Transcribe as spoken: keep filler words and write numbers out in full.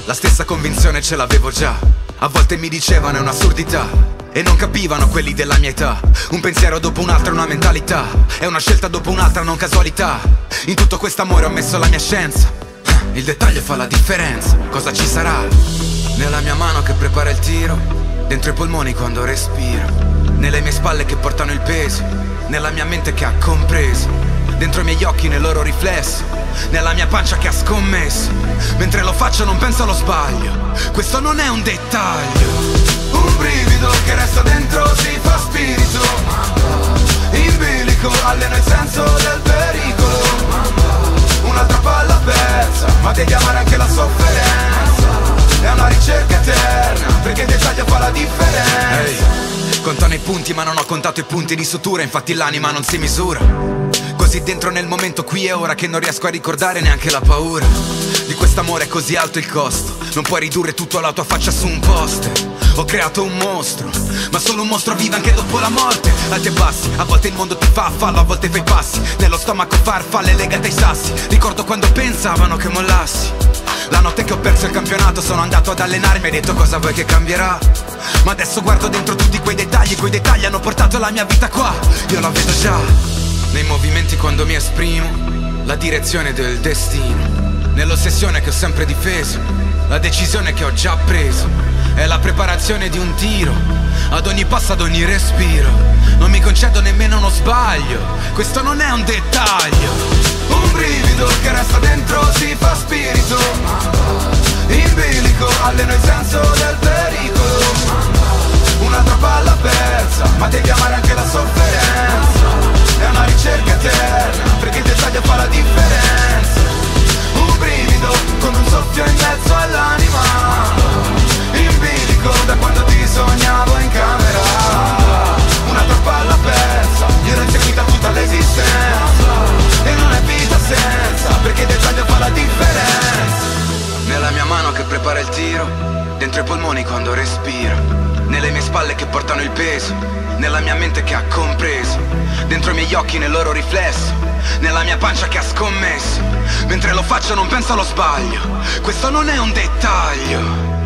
La stessa convinzione ce l'avevo già. A volte mi dicevano è un'assurdità e non capivano quelli della mia età. Un pensiero dopo un altro, una mentalità. È una scelta dopo un'altra, non casualità. In tutto quest'amore ho messo la mia scienza. Il dettaglio fa la differenza. Cosa ci sarà? Nella mia mano che prepara il tiro, dentro i polmoni quando respiro, nelle mie spalle che portano il peso, nella mia mente che ha compreso, dentro i miei occhi nel loro riflesso, nella mia pancia che ha scommesso. Mentre lo faccio non penso allo sbaglio. Questo non è un dettaglio. Un brivido che resta dentro si fa spirito. In bilico allena il senso del pericolo. Un'altra palla persa, ma devi amare anche la sofferenza. È una ricerca eterna, perché il dettaglio fa la differenza. Hey, contano i punti ma non ho contato i punti di sutura. Infatti l'anima non si misura. Così dentro nel momento qui e ora che non riesco a ricordare neanche la paura. Di quest'amore è così alto il costo. Non puoi ridurre tutto alla tua faccia su un poster. Ho creato un mostro, ma solo un mostro vive anche dopo la morte. Alti e bassi, a volte il mondo ti fa a fallo, a volte fai passi. Nello stomaco farfalle legate ai sassi. Ricordo quando pensavano che mollassi. La notte che ho perso il campionato sono andato ad allenarmi e hai detto cosa vuoi che cambierà. Ma adesso guardo dentro tutti quei dettagli. Quei dettagli hanno portato la mia vita qua. Io la vedo già nei movimenti quando mi esprimo, la direzione del destino. Nell'ossessione che ho sempre difeso, la decisione che ho già preso. È la preparazione di un tiro, ad ogni passo, ad ogni respiro. Non mi concedo nemmeno uno sbaglio. Questo non è un dettaglio. Un brivido che resta dentro si fa spirito. In bilico alleno il senso del pericolo. Un'altra palla persa, ma devi amare anche la sofferenza. È una ricerca eterna, perché il dettaglio fa la differenza. Un brivido come un soffio in mezzo all'anima. In bilico da quando ti sognavo in camera. Un'altra palla persa, io l'ho inseguita tutta l'esistenza. E non è vita senza, perché il dettaglio fa la differenza. Nella mia mano che prepara il tiro, dentro i polmoni quando respiro, nelle mie spalle che portano il peso, nella mia mente che ha compreso, dentro i miei occhi nel loro riflesso, nella mia pancia che ha scommesso. Mentre lo faccio non penso allo sbaglio. Questo non è un dettaglio.